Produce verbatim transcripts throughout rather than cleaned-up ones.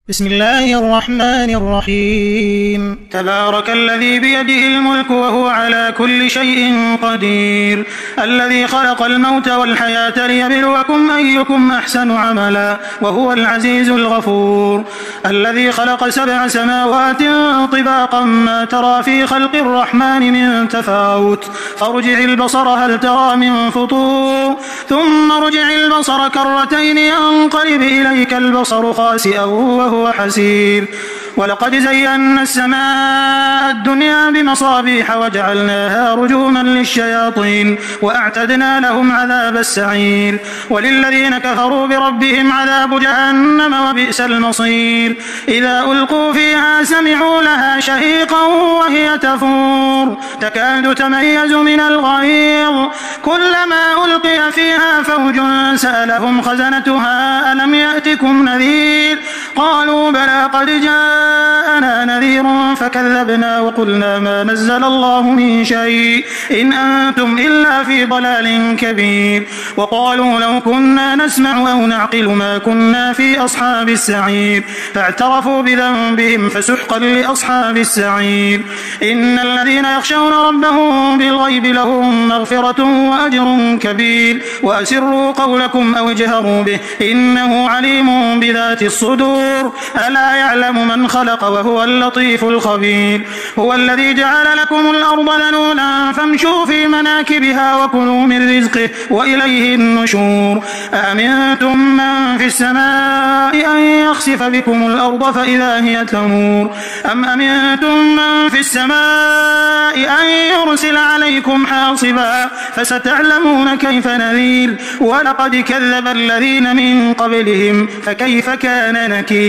بسم الله الرحمن الرحيم تبارك الذي بيده الملك وهو على كل شيء قدير الذي خلق الموت والحياة ليبلوكم أيكم أحسن عملا وهو العزيز الغفور الذي خلق سبع سماوات طباقا ما ترى في خلق الرحمن من تفاوت فارجع البصر هل ترى من فطور ثم ارجع البصر كرتين ينقلب إليك البصر خاسئا وهو حسير ولقد زينا السماء الدنيا بمصابيح وجعلناها رجوما للشياطين وأعتدنا لهم عذاب السعير وللذين كفروا بربهم عذاب جهنم وبئس المصير إذا ألقوا فيها سمعوا لها شهيقا وهي تفور تكاد تميز من الغيظ كلما ألقي فيها فوج سألهم خزنتها ألم يأتكم نذير قالوا بلى قد جاءنا نذير فكذبنا وقلنا ما نزل الله من شيء إن أنتم إلا في ضلال كبير وقالوا لو كنا نسمع أو نعقل ما كنا في أصحاب السعير فاعترفوا بذنبهم فسحقا لأصحاب السعير إن الذين يخشون ربهم بالغيب لهم مغفرة وأجر كبير وأسروا قولكم أو اجهروا به إنه عليم بذات الصدور ألا يعلم من خلق وهو اللطيف الخبير هو الذي جعل لكم الأرض ذلولا فامشوا في مناكبها وكلوا من رزقه وإليه النشور أأمنتم من في السماء أن يخسف بكم الأرض فإذا هي تمور أم أمنتم من في السماء أن يرسل عليكم حاصبا فستعلمون كيف نذير ولقد كذب الذين من قبلهم فكيف كان نكير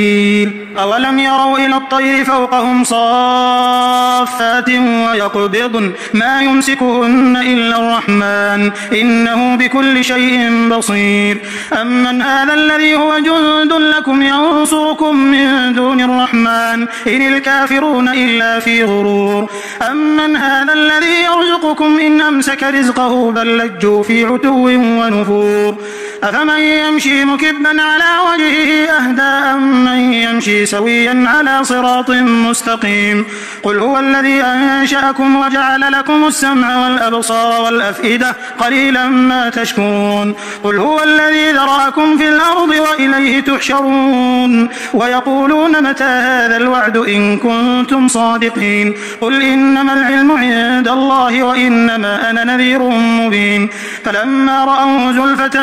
أولم يروا إلى الطير فوقهم صافات ويقبضن ما يمسكهن إلا الرحمن إنه بكل شيء بصير أمن هذا الذي هو جند لكم ينصركم من دون الرحمن إن الكافرون إلا في غرور أمن هذا الذي يرزقكم إن أمسك رزقه بل لجوا في عتو ونفور أفمن يمشي مكبا على وجهه أهدى أمن يمشي سويا على صراط مستقيم قل هو الذي أنشأكم وجعل لكم السمع والأبصار والأفئدة قليلا ما تشكرون قل هو الذي ذرأكم في الأرض وإليه تحشرون ويقولون متى هذا الوعد إن كنتم صادقين قل إنما العلم عند الله وإنما أنا نذير مبين فلما رأوا زلفة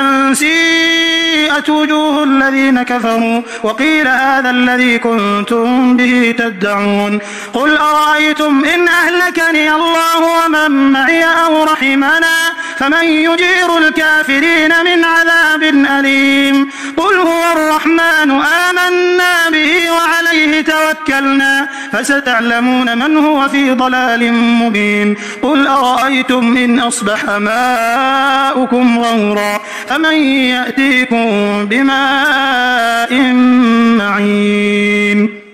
سيئت وجوه الذين كفروا وقيل هذا الذي كنتم به تدعون قل أرأيتم إن أهلكني الله ومن معي أو رحمنا فمن يجير الكافرين من عذاب أليم قل هو الرحمن آمنا به وعليه توكلنا فستعلمون من هو في ضلال مبين قل أرأيتم إن أصبح ماؤكم غورا فمن يأتيكم بماء معين